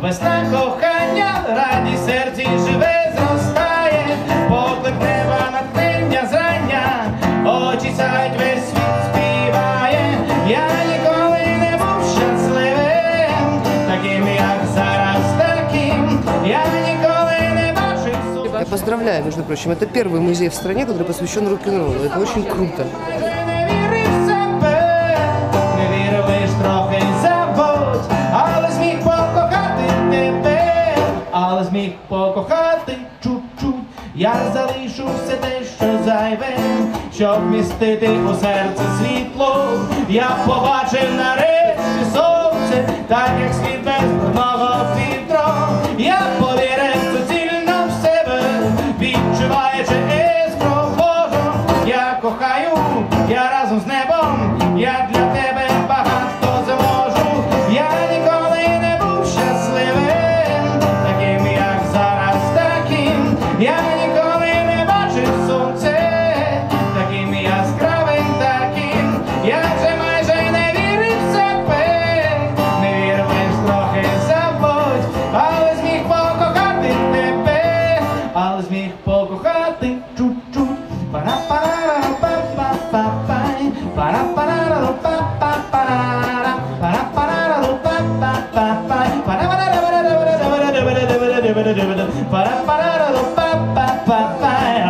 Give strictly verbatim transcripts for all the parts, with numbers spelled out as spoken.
весна кохання, радість серці живе, зростає, поклик неба, натхнення зрання, очі сяють, весь світ співає. Я ніколи не був щасливим, таким як зараз, таким я ніколи не бачив. Я поздравляю, между прочим, это первый музей в стране, который посвящен рок-н-роллу. Это очень круто. Не віри в себе, не віри лиш трохи забудь, але зміг покохати тебе, але зміг покохати чуть-чуть. Я залишу все те, що зайве, щоб вмістити у серце світло. Я побачив нарешті сонце, так як світ без брудного фільтру. Я повірив суцільно в себе, відчуваючи іскру Божу. Я кохаю, я разом з небом, я для тебе багато зможу. Я ніколи не був щасливим, таким як зараз, таким я ніколи не бачив сонце, таким яскравим, таким я вже майже не вірив в себе, не вірив лиш трохи забудь, але зміг покохати тебе, але зміг покохати чуть-чуть. Пара-пара-ра-па-па-па-пай, пара-пара-ра-па-па-пара, пара-пара-ра-па-па-па-пай, пара-пара-ра-па-па-пай,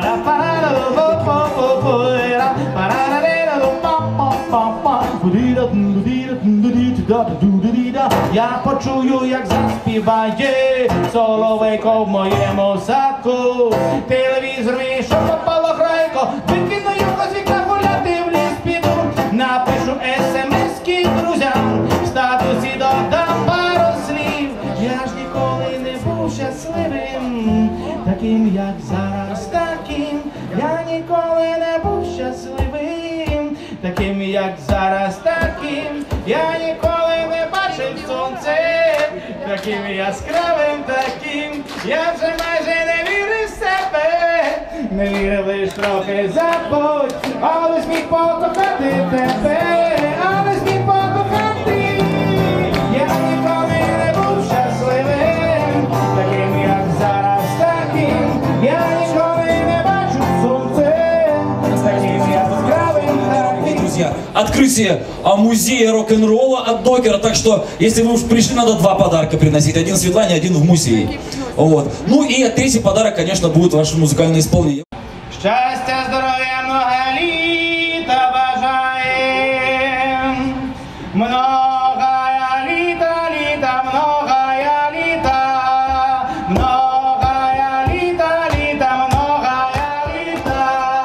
я почую, як заспіває соловейко в моєму садку. Телевізор мій, що попало грайко, викину його з вікна, гуляти в ліс піду. Напишу есемески друзям, в статусі додам пару слів. Я ж ніколи не був щасливим, таким як зараз, таким я ніколи не був щасливим, таким як зараз, таким я ніколи не бачив сонце, таким яскравим, таким я вже майже не вірив в себе, не вірив лиш трохи забудь, але зміг покохати тебе, але зміг покохати. Я ніколи не був щасливим, таким як зараз, таким я ніколи не бачу сонце, таким яскравим, таким. Друзья, открытие музея рок-н-ролла от Докера, так что, если вы уж пришли, надо два подарка приносить, один Светлане, один в музей. Вот. Ну и третий подарок, конечно, будет ваше музыкальное исполнение. Щастя, здоров'я, много літа бажаєм, многая літа, літа, многая літа, многая літа, літа, многая літа.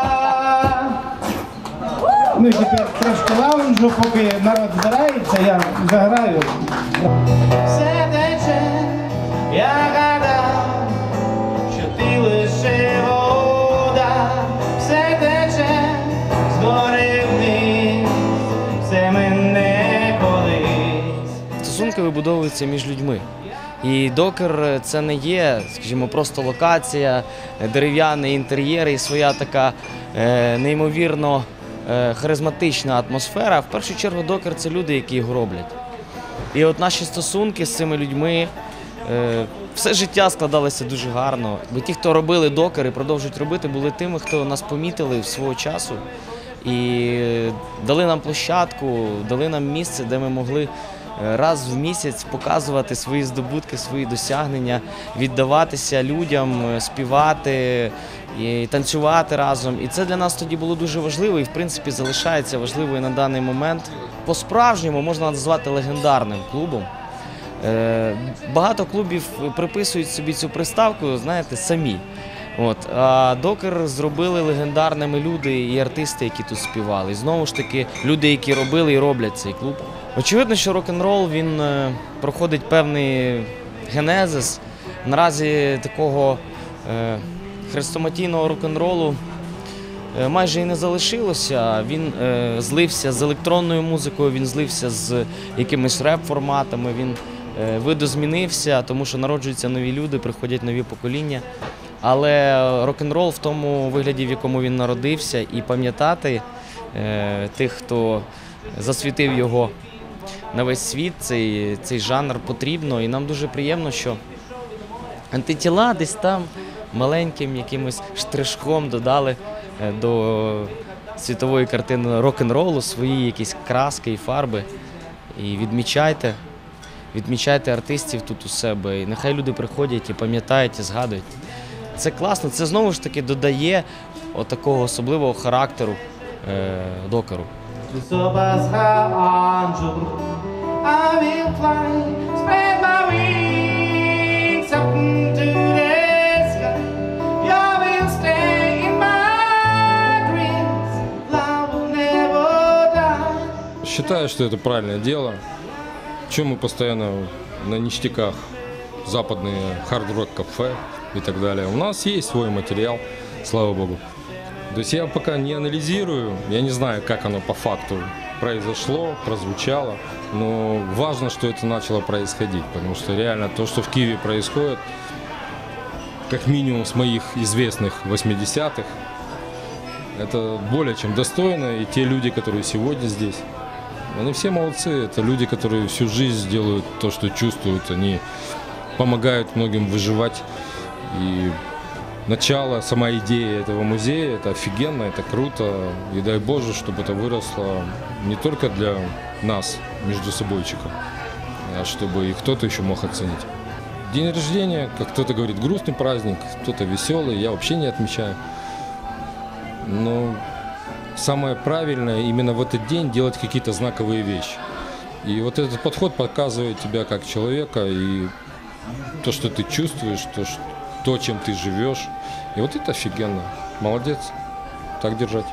Ну і тепер трошки лаунжу, поки народ збирається, я заграю. Все тече, я гадав, що ти лише вода, все тече, згори вниз, все мене колись. Стосунки вибудовуються між людьми. І Докер – це не є, скажімо, просто локація, дерев'яний інтер'єр і своя така е, неймовірно е, харизматична атмосфера. В першу чергу Докер – це люди, які його роблять. І от наші стосунки з цими людьми, е, все життя складалося дуже гарно. Бо ті, хто робили Докер і продовжують робити, були тими, хто нас помітили свого часу і дали нам площадку, дали нам місце, де ми могли раз в місяць показувати свої здобутки, свої досягнення, віддаватися людям, співати і танцювати разом. І це для нас тоді було дуже важливо і, в принципі, залишається важливою на даний момент. По-справжньому можна назвати легендарним клубом. Багато клубів приписують собі цю приставку, знаєте, самі. От. А Докер зробили легендарними люди і артисти, які тут співали. І знову ж таки, люди, які робили і роблять цей клуб. Очевидно, що рок-н-рол, він проходить певний генезис. Наразі такого е, хрестоматійного рок-н-ролу е, майже і не залишилося. Він е, злився з електронною музикою, він злився з якимись реп-форматами, він е, видозмінився, тому що народжуються нові люди, приходять нові покоління. Але рок-н-рол в тому вигляді, в якому він народився, і пам'ятати е, тих, хто засвітив його на весь світ, цей, цей жанр потрібно. І нам дуже приємно, що антитіла десь там маленьким якимось штришком додали до світової картини рок-н-ролу свої якісь краски і фарби. І відмічайте, відмічайте артистів тут у себе. І нехай люди приходять і пам'ятають, і згадують. Це класно, це знову ж таки додає отакого особливого характеру е, докеру. Считаю, что это правильное дело. Чем мы постоянно на ништяках, западные хард-рок кафе и так далее. У нас есть свой материал, слава богу. То есть я пока не анализирую, я не знаю, как оно по факту произошло, прозвучало, но важно, что это начало происходить, потому что реально то, что в Киеве происходит, как минимум с моих известных восьмидесятых, это более чем достойно, и те люди, которые сегодня здесь, они все молодцы, это люди, которые всю жизнь делают то, что чувствуют, они помогают многим выживать. И начало, сама идея этого музея, это офигенно, это круто. И дай Боже, чтобы это выросло не только для нас, между собойчиков, а чтобы и кто-то еще мог оценить. День рождения, как кто-то говорит, грустный праздник, кто-то веселый, я вообще не отмечаю. Но самое правильное именно в этот день делать какие-то знаковые вещи. И вот этот подход показывает тебя как человека и то, что ты чувствуешь, то, что, то, чем ты живешь. И вот это офигенно. Молодец. Так держать.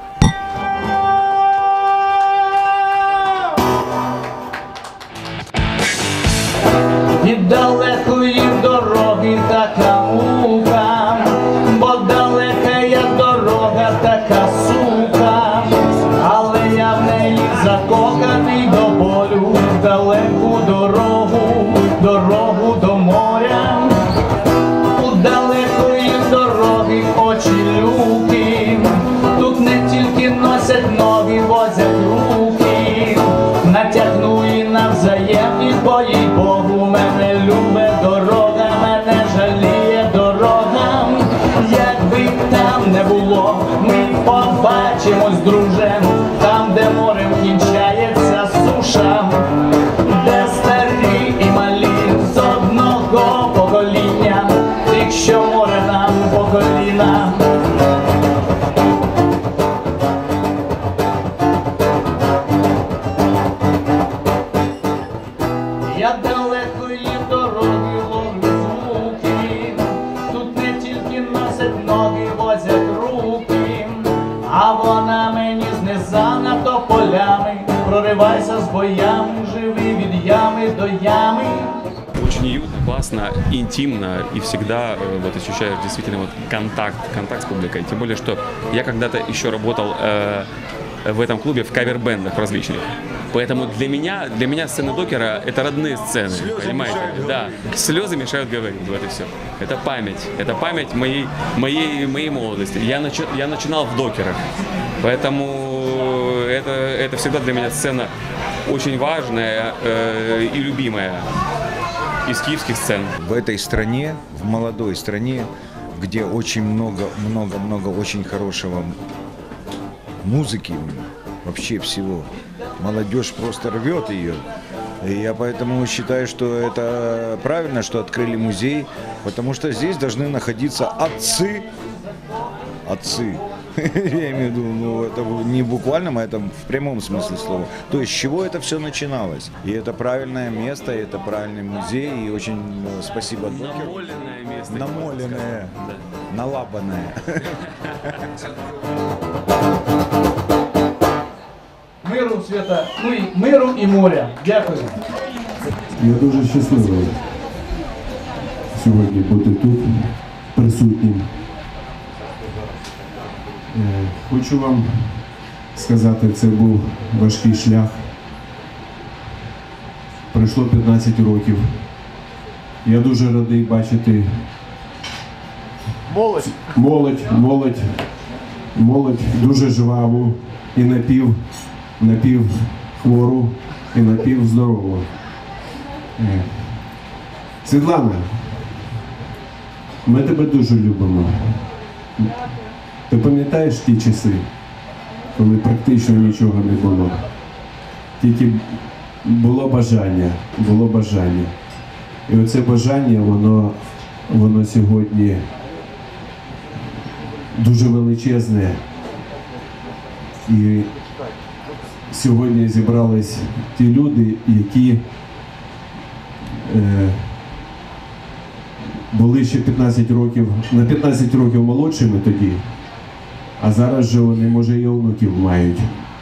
Від далекої дороги така мука, бо далека я дорога така сука, але я в неї закоханий до болю, далеку дорогу, дорогу до моря. У далекої дороги очі люки, тут не тільки носять ноги, возять руки, натягну і навзаємність, бо їй Богу мене любе дорога, мене жаліє дорога. Якби там не було, ми побачимось, друже, там, де морем кінчається суша, де старі і малі з одного покоління, якщо море нам по коліна. Я далекої дороги ловлю звуки, тут не тільки носять ноги, возять руки, а вона мені знизана то полями, проривайся з боями, живи від ями до ями. Очень уютно, классно, интимно, и всегда э, вот ощущаешь действительно вот контакт, контакт с публикой. Тем более, что я когда-то еще работал э, в этом клубе в кавер-бендах различных. Поэтому для меня, для меня сцены докера — это родные сцены, слезы понимаете? Да, слезы мешают говорить, вот и все. Это память, это память моей, моей, моей молодости. Я, начи, я начинал в докерах, поэтому это, это всегда для меня сцена очень важная э, и любимая из киевских сцен. В этой стране, в молодой стране, где очень много, много, много очень хорошего музыки, вообще всего, молодежь просто рвет ее. И я поэтому считаю, что это правильно, что открыли музей, потому что здесь должны находиться отцы, отцы. Я имею в виду, ну, это не в буквальном, а это в прямом смысле слова. То есть, с чего это все начиналось. И это правильное место, и это правильный музей, и очень спасибо докеру. Намоленное место. Намоленное, да. Налапанное. Миру, свята, ну і миру і моря. Дякую. Я дуже щасливий сьогодні бути тут, присутнім. Хочу вам сказати, це був важкий шлях. Пройшло п'ятнадцять років. Я дуже радий бачити молодь, молодь, молодь, молодь дуже жваву і напів, напів хвору. і напівздорову. Е. Світлана, ми тебе дуже любимо. Ти пам'ятаєш ті часи, коли практично нічого не було? Тільки було бажання, було бажання. І оце бажання, воно, воно сьогодні дуже величезне. І сьогодні зібрались ті люди, які е, були ще п'ятнадцять років, на п'ятнадцять років молодшими тоді, а зараз же вони, може, і онуків мають.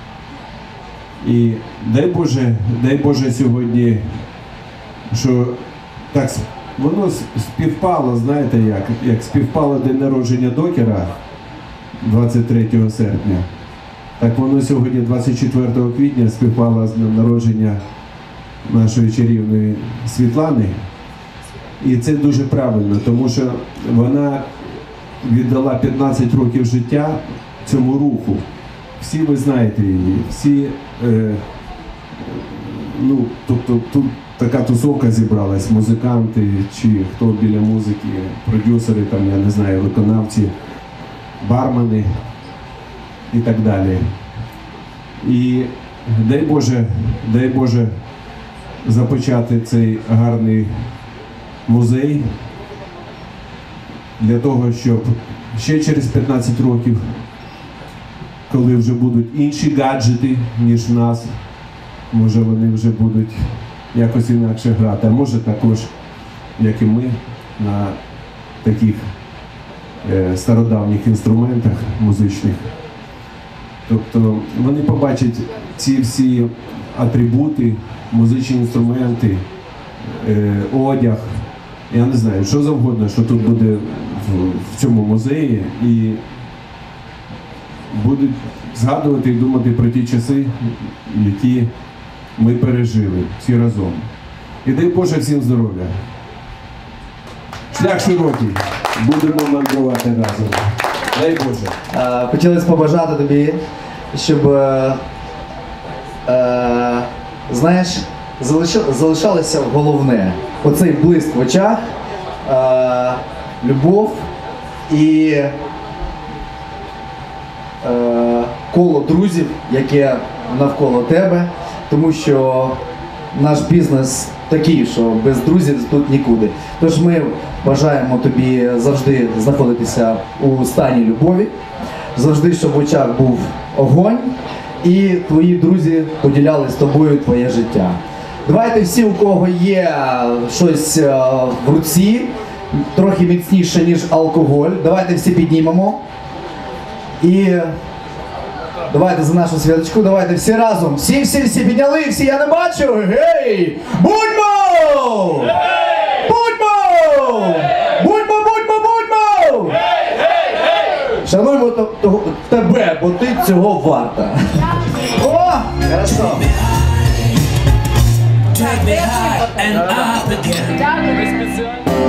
І дай Боже, дай Боже сьогодні, що так воно співпало, знаєте як, як співпало день народження Докера двадцять третього серпня, так воно сьогодні двадцять четвертого квітня співпало з днем народження нашої чарівної Світлани. І це дуже правильно, тому що вона віддала п'ятнадцять років життя цьому руху. Всі ви знаєте її, всі, е, ну, тобто тут така тусовка зібралась, музиканти чи хто біля музики, продюсери, там, я не знаю, виконавці, бармени і так далі. І дай Боже, дай Боже започати цей гарний музей для того, щоб ще через п'ятнадцять років, коли вже будуть інші гаджети, ніж в нас, може вони вже будуть якось інакше грати, а може також, як і ми, на таких е, стародавніх інструментах музичних. Тобто вони побачать ці всі атрибути, музичні інструменти, е, одяг, я не знаю, що завгодно, що тут буде в, в цьому музеї, і будуть згадувати і думати про ті часи, які ми пережили всі разом. І дай Боже всім здоров'я. Шлях широкий. Будемо мандрувати разом. Дай Боже. Хотілося побажати тобі, щоб, е, е, знаєш, залишалося головне. Оцей блиск в очах, е, любов і е, коло друзів, яке навколо тебе. Тому що наш бізнес такий, що без друзів тут нікуди. Тож ми бажаємо тобі завжди знаходитися у стані любові, завжди, щоб в очах був огонь, і твої друзі поділяли з тобою твоє життя. Давайте всі, у кого є щось в руці, трохи міцніше, ніж алкоголь, давайте всі піднімемо. І давайте за нашу святочку, давайте всі разом. Всі, всі, всі підняли, всі, я не бачу. Гей! Будьмо! Будьмо! Будьмо, будьмо, будьмо! Шануємо тебе, бо ти цього варта. О! Хорошо. Take me high and up again.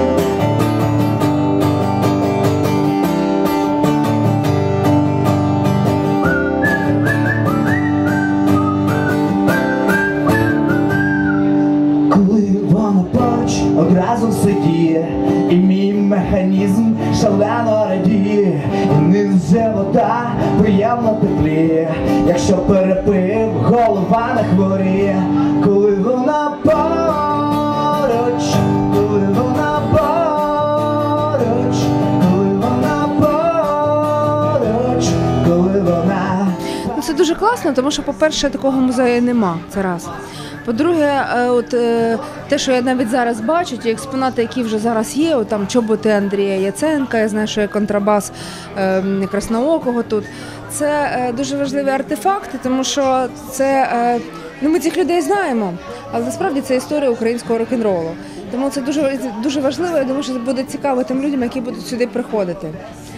Одразу сидіє, і мій механізм шалено радіє. І невже вода приємно тепліє, якщо перепив, голова не хворіє. Коли вона поруч, коли вона поруч, коли вона поруч, коли вона... Ну, це дуже класно, тому що, по-перше, такого музею нема, це раз. По-друге, от те, що я навіть зараз бачу, ті експонати, які вже зараз є, от там чоботи Андрія Яценка, я знаю, що є контрабас е, Красноокого тут, це дуже важливі артефакти, тому що це, е, ну, ми цих людей знаємо, але насправді це історія українського рок-н-ролу. Тому це дуже, дуже важливо, я думаю, що це буде цікаво тим людям, які будуть сюди приходити.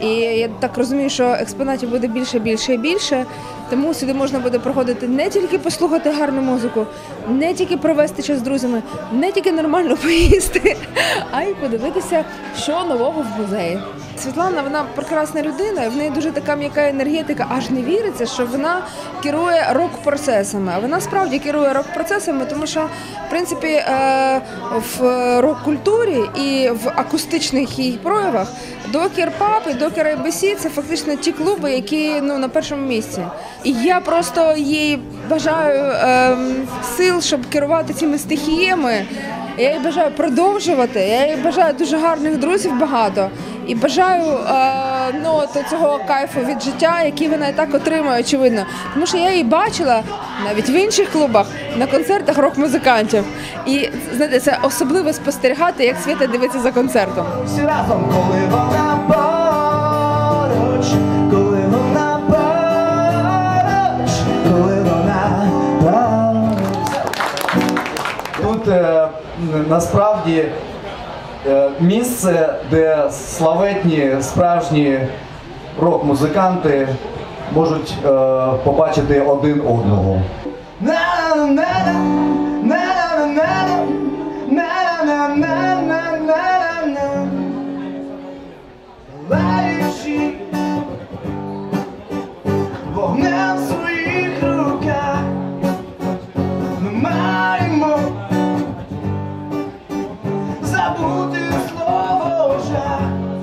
І я так розумію, що експонатів буде більше, більше і більше. Тому сюди можна буде приходити не тільки послухати гарну музику, не тільки провести час з друзями, не тільки нормально поїсти, а й подивитися, що нового в музеї. Світлана, вона прекрасна людина, в неї дуже така м'яка енергетика, аж не віриться, що вона керує рок-процесами. А вона справді керує рок-процесами, тому що, в принципі, в рок-культурі і в акустичних її проявах Докер Паб і Докер ей бі сі – це фактично ті клуби, які ну, на першому місці. І я просто їй бажаю е, сил, щоб керувати цими стихіями. Я їй бажаю продовжувати, я їй бажаю дуже гарних друзів багато. І бажаю е, ну, цього кайфу від життя, який вона і так отримує, очевидно. Тому що я її бачила навіть в інших клубах, на концертах рок-музикантів. І, знаєте, це особливо спостерігати, як Свята дивиться за концертом. Всі разом, коли вона поруч, коли вона поруч, коли вона поруч. Тут е, насправді е, місце, де славетні справжні рок-музиканти можуть е, побачити один одного. Лаючи вогнем в своїх руках, ми маємо забути слово жах,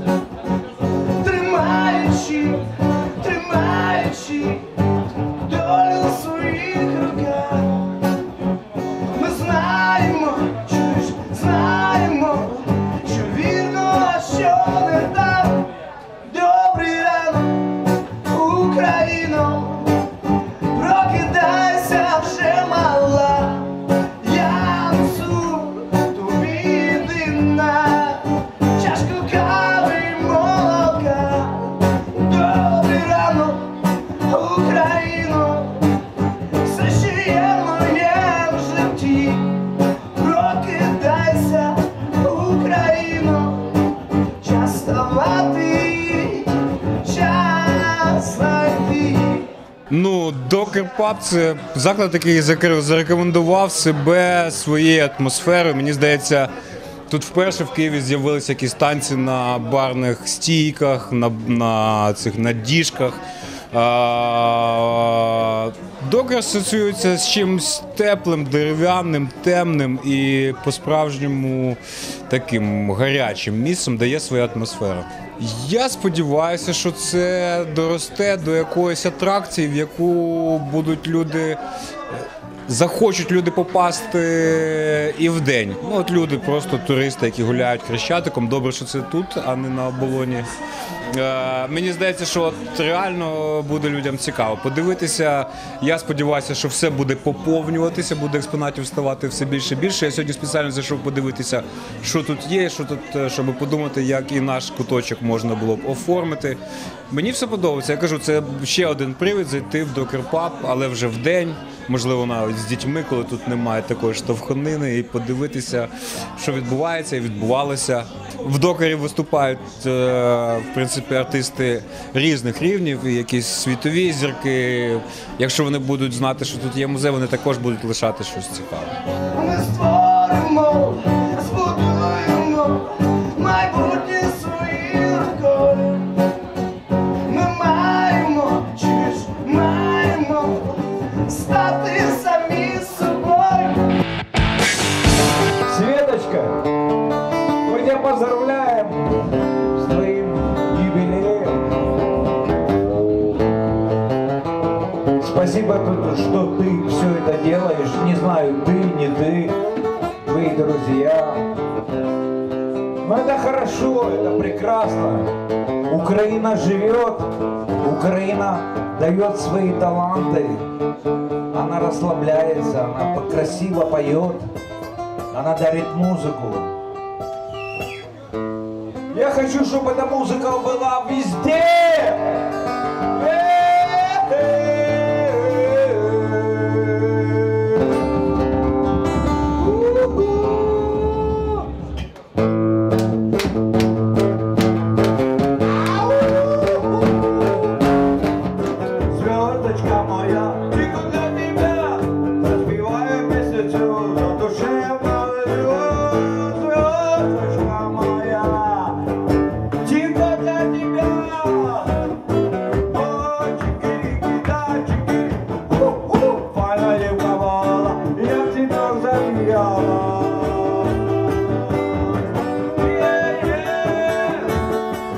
тримаючи, тримаючи долю в своїх руках. Ми знаємо, чуєш, знаємо, що вірно, а що не так. Добрий ранок, Україно, прокидайся вже мала. Я несу тобі єдина чашку кави й молока. Добрий ранок, Україно, все ще є моє в житті. Прокидайся, Україно, час вставати, час знайти. Ну, Докер Паб – це заклад, який зарекомендував себе своєю атмосферою. Мені здається, тут вперше в Києві з'явилися якісь танці на барних стійках, на, на цих на діжках. Докер асоціюється з чимось теплим, дерев'яним, темним і по-справжньому таким гарячим місцем, де є своя атмосфера. Я сподіваюся, що це доросте до якоїсь атракції, в яку будуть люди, захочуть люди попасти і вдень. Ну, от люди, просто туристи, які гуляють Хрещатиком. Добре, що це тут, а не на оболоні. Е, мені здається, що от реально буде людям цікаво подивитися. Я сподіваюся, що все буде поповнюватися, буде експонатів ставати все більше і більше. Я сьогодні спеціально зайшов подивитися, що тут є, що тут, щоб подумати, як і наш куточок можна було б оформити. Мені все подобається. Я кажу, це ще один привід зайти в Докер Паб, але вже вдень, можливо, навіть з дітьми, коли тут немає такої штовханини, і подивитися, що відбувається і відбувалося. В Докері виступають, в принципі, артисти різних рівнів, і якісь світові зірки. Якщо вони будуть знати, що тут є музей, вони також будуть лишати щось цікаве. Ми створимо, збудуємо майбутнє своєю рукою. Ми маємо, чи ж маємо стати самі собою. Светочка, мы тебя поздравляем с твоим юбилеем. Спасибо, что ты все это делаешь. Не знаю, ты, не ты, вы друзья. Но это хорошо, это прекрасно. Украина живет, Украина дает свои таланты. Она расслабляется, она красиво поет, она дарит музыку. Я хочу, чтобы эта музыка была везде.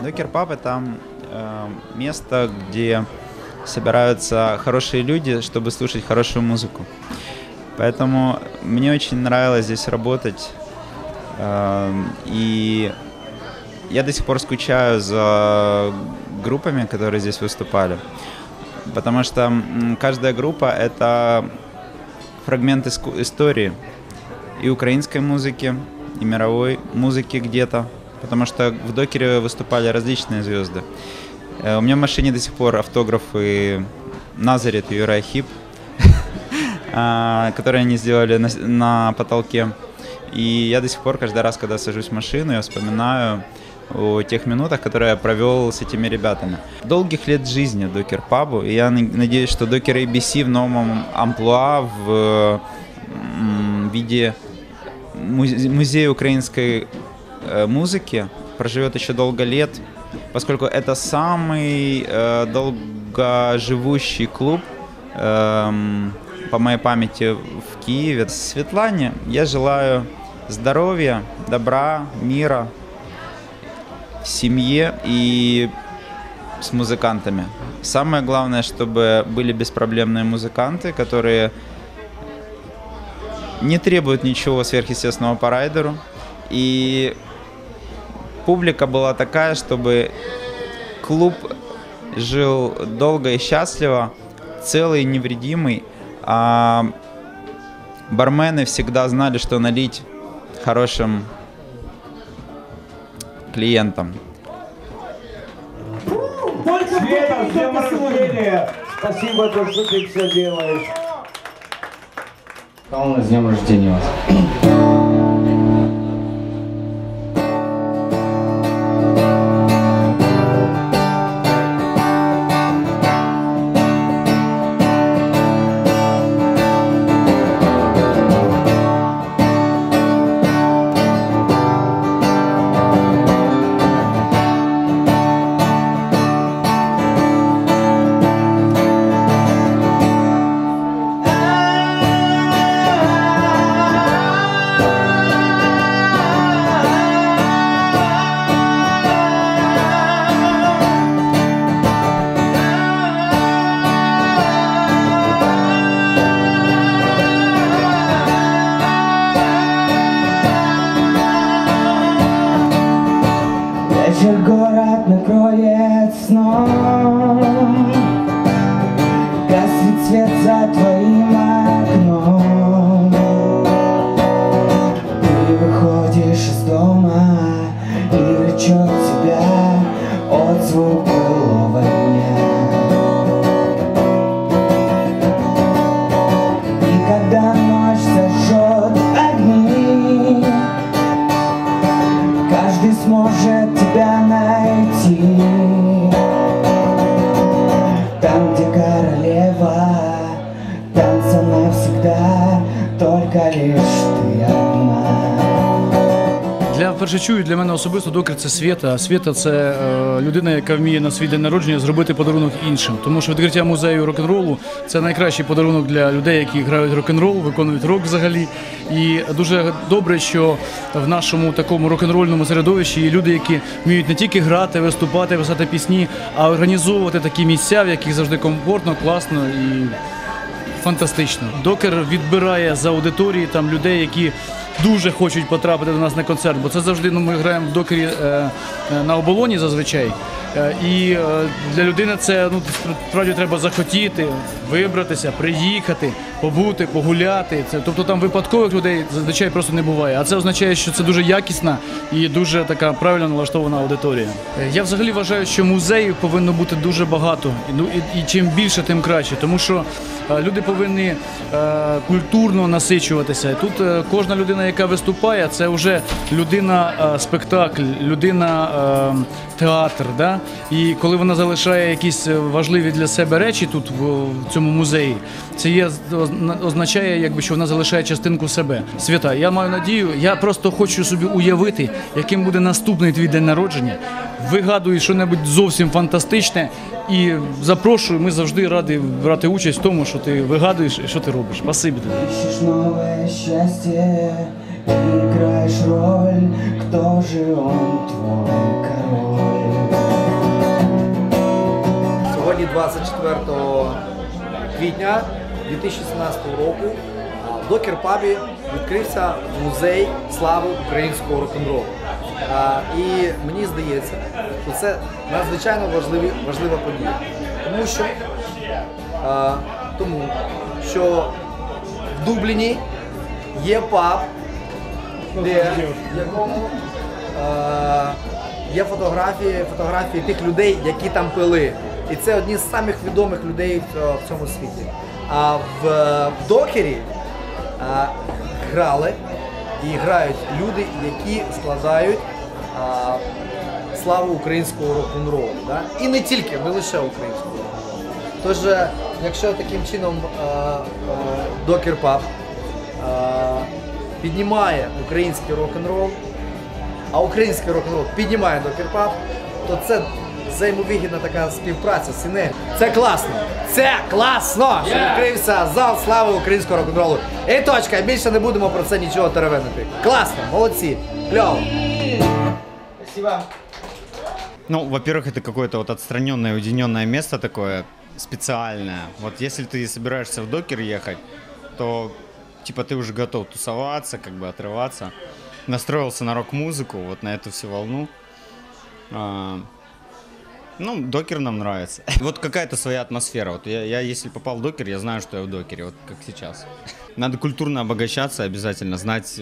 Докер Паб — это э, место, где собираются хорошие люди, чтобы слушать хорошую музыку. Поэтому мне очень нравилось здесь работать. Э, и я до сих пор скучаю за группами, которые здесь выступали. Потому что каждая группа — это фрагмент истории и украинской музыки, и мировой музыки где-то. Потому что в Докере выступали различные звезды. У меня в машине до сих пор автографы Назарет и Юрай Хип, которые они сделали на, на потолке. И я до сих пор каждый раз, когда сажусь в машину, я вспоминаю о тех минутах, которые я провел с этими ребятами. Долгих лет жизни Докер Пабу, и я надеюсь, что Докер эй би си в новом амплуа, в виде музея украинской музыки проживет еще долго лет, поскольку это самый э, долгоживущий клуб, э, по моей памяти, в Киеве. Светлане я желаю здоровья, добра, мира в семье и с музыкантами. Самое главное, чтобы были беспроблемные музыканты, которые не требуют ничего сверхъестественного по райдеру. И публика была такая, чтобы клуб жил долго и счастливо, целый и невредимый, а бармены всегда знали, что налить хорошим клиентам. Света, с днем рождения! Спасибо, то, что ты все делаешь. С днем рождения вас. Вечер город накроет сном, гаснет свет за твоим окном. Ты выходишь из дома и влечет тебя отзвук былого дня. И когда ночь зажжет огни, каждый сможет тебя найти. Там, где королева танца навсегда, только лишь ты одна. Я вперше чую, для мене особисто Докер – це Свята. Свята – це е, людина, яка вміє на свій день народження зробити подарунок іншим. Тому що відкриття музею рок-н-ролу – це найкращий подарунок для людей, які грають рок-н-рол, виконують рок взагалі. І дуже добре, що в нашому такому рок-н-рольному середовищі є люди, які вміють не тільки грати, виступати, писати пісні, а організовувати такі місця, в яких завжди комфортно, класно і фантастично. Докер відбирає з аудиторії там людей, які дуже хочуть потрапити до нас на концерт, бо це завжди, ну, ми граємо в Докері е, е, на оболоні зазвичай. Е, і е, для людини це, ну, справді треба захотіти, вибратися, приїхати, побути, погуляти. Це, тобто там випадкових людей зазвичай просто не буває. А це означає, що це дуже якісна і дуже така правильно налаштована аудиторія. Е, я взагалі вважаю, що музеїв повинно бути дуже багато. І, ну, і, і чим більше, тим краще. Тому що е, люди повинні е, культурно насичуватися. І тут е, кожна людина, яка виступає, це вже людина-спектакль, людина-театр. Да? І коли вона залишає якісь важливі для себе речі тут, в цьому музеї, це є, означає, якби, що вона залишає частинку себе. Свята, я маю надію, я просто хочу собі уявити, яким буде наступний твій день народження. Вигадую щось зовсім фантастичне і запрошую, ми завжди раді брати участь в тому, що ти вигадуєш і що ти робиш. Спасибі тобі. Ищешь новое счастье и играешь роль, кто же он, твой король? двадцять четвертого квітня дві тисячі сімнадцятого року в Докер Пабі відкрився музей слави українського рок-н-ролу. І мені здається, що це надзвичайно важливі, важлива подія. Тому що, тому що в Дубліні є паб, де, в якому е, є фотографії, фотографії тих людей, які там пили. І це одні з самих відомих людей в, в цьому світі. А в, в Докері е, грали і грають люди, які складають е, славу українського рок-н-ролу. Да? І не тільки, не лише українського рок-н-ролу. Тож, якщо таким чином е, е, Докер Паб піднімає український рок-н-рол, а український рок-н-рол піднімає Докер Паб, то це взаємовигідна така співпраця, синергія. Це класно! Це класно! Що відкрився зал слави українського рок-н-ролу. І точка, більше не будемо про це нічого теревенити. Класно, молодці, кльово! Спасибо. Ну, во-первых, это какое-то вот отстраненное, уединенное место такое, специальное. Вот если ты собираешься в Докер ехать, то типа ты уже готов тусоваться, как бы отрываться. Настроился на рок-музыку, вот на эту всю волну. А, ну, Докер нам нравится. Вот какая-то своя атмосфера. Вот я, я, если попал в Докер, я знаю, что я в Докере, вот как сейчас. Надо культурно обогащаться, обязательно знать,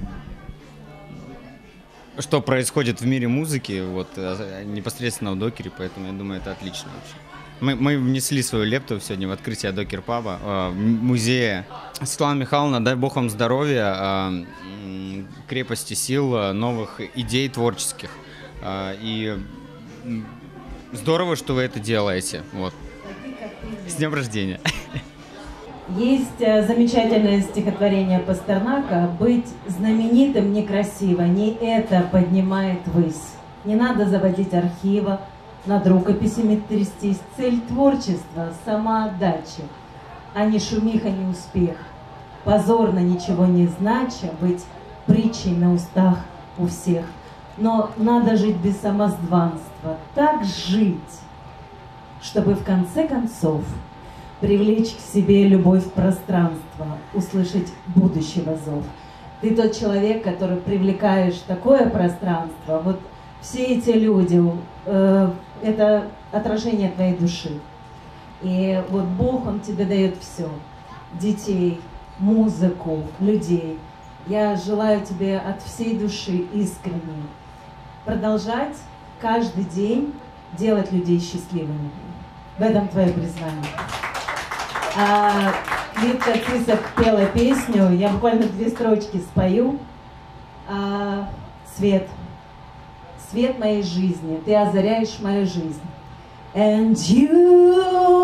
что происходит в мире музыки, вот непосредственно в Докере, поэтому я думаю, это отлично вообще. Мы, мы внесли свою лепту сегодня в открытие Докер Паба, э, музея. Светлана Михайловна, дай бог вам здоровья, э, крепости сил, новых идей творческих. Э, и здорово, что вы это делаете. Вот. С днем рождения! Есть замечательное стихотворение Пастернака «Быть знаменитым некрасиво, не это поднимает ввысь. Не надо заводить архива, над рукописями трястись. Цель творчества – самоотдача, а не шумиха, не успех. Позорно, ничего не знача, быть притчей на устах у всех. Но надо жить без самозванства, так жить, чтобы в конце концов привлечь к себе любовь пространства, услышать будущего зов. Ты тот человек, который привлекаешь такое пространство. Вот все эти люди, э, это отражение твоей души. И вот Бог, Он тебе дает все. Детей, музыку, людей. Я желаю тебе от всей души искренне продолжать каждый день делать людей счастливыми. В этом твое признание. А Лидка Цисок пела песню, я буквально две строчки спою. А, свет. Свет моей жизни, ты озаряешь мою жизнь. And you,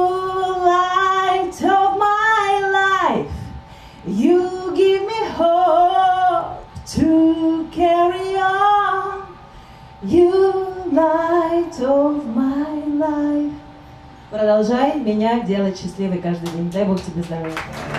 light of my life, you give me hope to carry on. You, light of my life. Продолжай меня делать счастливой каждый день. Дай Бог тебе здоровья.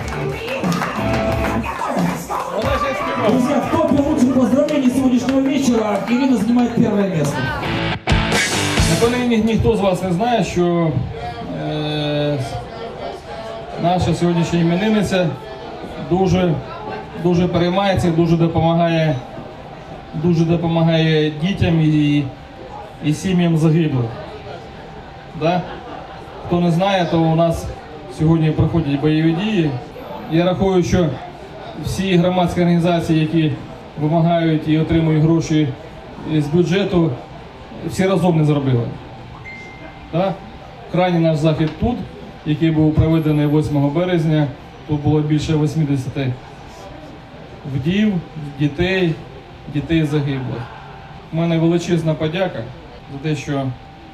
Друзья, в топе лучших поздравлений сегодняшнего вечера Ирина занимает первое место. Напевно, ні, ніхто з вас не знає, що е, наша сьогоднішня іменинниця дуже, дуже переймається і дуже допомагає, дуже допомагає дітям і, і сім'ям загиблих. Да? Хто не знає, то у нас сьогодні проходять бойові дії. Я рахую, що всі громадські організації, які вимагають і отримують гроші з бюджету, всі разом не зробили. Да? Крайній наш захід тут, який був проведений восьмого березня, тут було більше вісімдесят вдів, дітей, дітей загиблих. У мене величезна подяка за те, що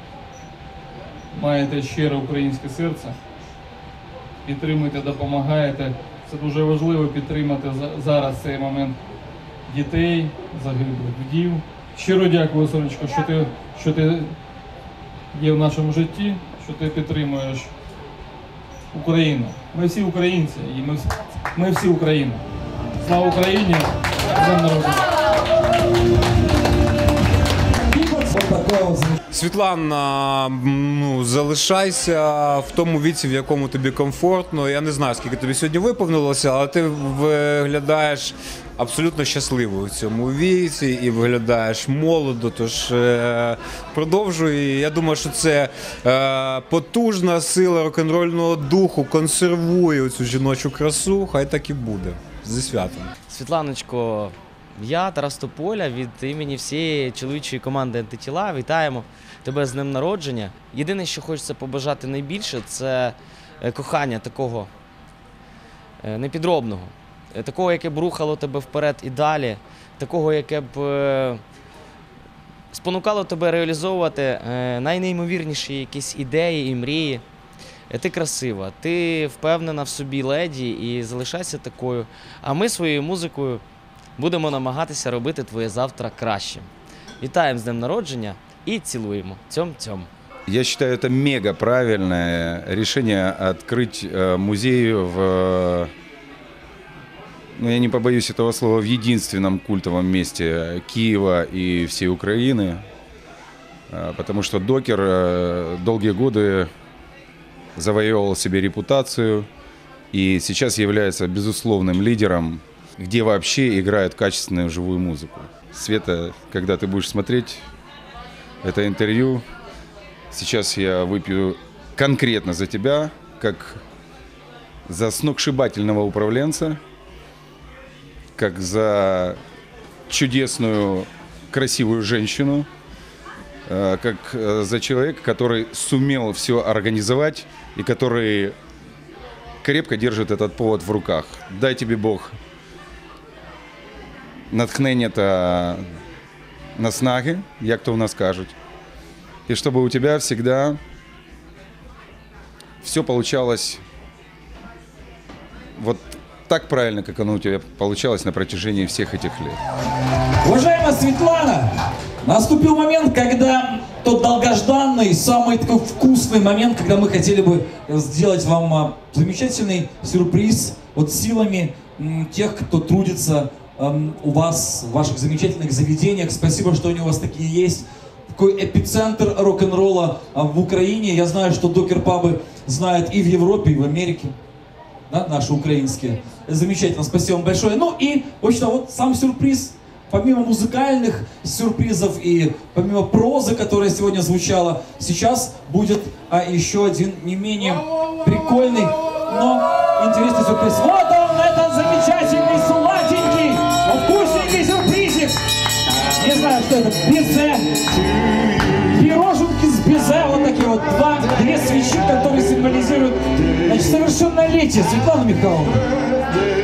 маєте щире українське серце, підтримуєте, допомагаєте. Це дуже важливо підтримати зараз цей момент дітей, загиблих, вдів. Щиро дякую, Сонечко, що ти, що ти є в нашому житті, що ти підтримуєш Україну. Ми всі українці, і ми, ми всі Україна. Слава Україні! З днем народження! такое вот замечательное. Світлана, ну, залишайся в тому віці, в якому тобі комфортно. Я не знаю, скільки тобі сьогодні виповнилося, але ти виглядаєш абсолютно щасливою в цьому віці і виглядаєш молодо. Тож е, продовжуй. Я думаю, що це е, потужна сила рок-н-рольного духу консервує цю жіночу красу. Хай так і буде. Зі святом. Світланочко, я, Тарас Тополя, від імені всієї чоловічої команди «Антитіла» вітаємо тебе з днем народження. Єдине, що хочеться побажати найбільше, це кохання такого непідробного, такого, яке б рухало тебе вперед і далі, такого, яке б спонукало тебе реалізовувати найнеймовірніші якісь ідеї і мрії. Ти красива, ти впевнена в собі леді і залишайся такою. А ми своєю музикою будемо намагатися робити твоє завтра кращим. Вітаємо з днем народження і цілуємо. Цьом-цьом. Я считаю, это мега правильное решение открыть музей в, ну я не побоюсь этого слова, в единственном культовом месте Киева и всей Украины. Потому что Докер долгие годы завоевывал себе репутацию и сейчас является безусловным лидером, где вообще играют качественную живую музыку. Света, когда ты будешь смотреть это интервью, сейчас я выпью конкретно за тебя, как за сногсшибательного управленца, как за чудесную, красивую женщину, как за человека, который сумел все организовать и который крепко держит этот повод в руках. Дай тебе Бог натхнення та наснаги, як то у нас кажуть. И чтобы у тебя всегда все получалось вот так правильно, как оно у тебя получалось на протяжении всех этих лет. Уважаемая Светлана, наступил момент, когда тот долгожданный, самый такой вкусный момент, когда мы хотели бы сделать вам замечательный сюрприз вот силами тех, кто трудится у вас, в ваших замечательных заведениях. Спасибо, что они у вас такие есть. Такой эпицентр рок-н-ролла в Украине. Я знаю, что докер-пабы знают и в Европе, и в Америке. Да, наши украинские. Замечательно, спасибо вам большое. Ну и, в общем-то, вот сам сюрприз. Помимо музыкальных сюрпризов и помимо прозы, которая сегодня звучала, сейчас будет а, еще один не менее прикольный, но интересный сюрприз. Вот он, этот замечательный, сладенький, вкусненький сюрпризик. Не знаю, что это, безе. Пироженки с безе, вот такие вот два, две свечи, которые символизируют, значит, совершеннолетие Светланы Михайловны.